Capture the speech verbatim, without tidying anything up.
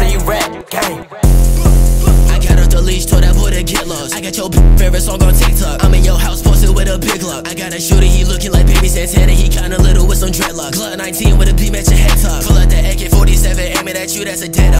you rap game. I got off the leash, told that boy to get lost. I got your favorite song on TikTok. I'm in your house posted with a big lock. I got a shooter, he looking like Baby Santana. He kinda little with some dreadlocks. Glock nineteen with a beat match your head top. Pull out the A K forty-seven, aiming at you, that's a dead